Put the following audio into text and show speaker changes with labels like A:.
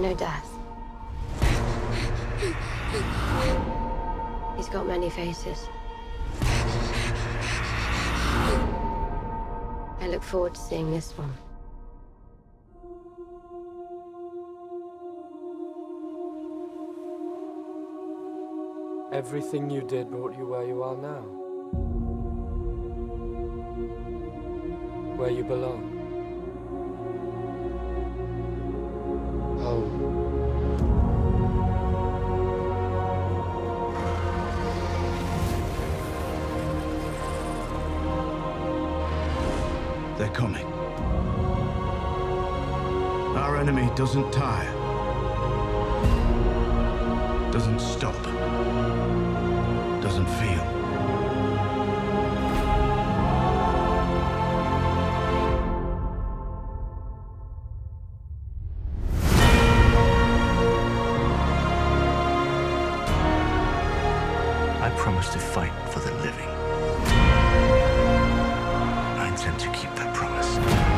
A: know death. He's got many faces. I look forward to seeing this one.
B: Everything you did brought you where you are now. Where you belong. Home.
C: They're coming. Our enemy doesn't tire. Doesn't stop. Doesn't feel.
D: I promise to fight for the living. I intend to keep that promise.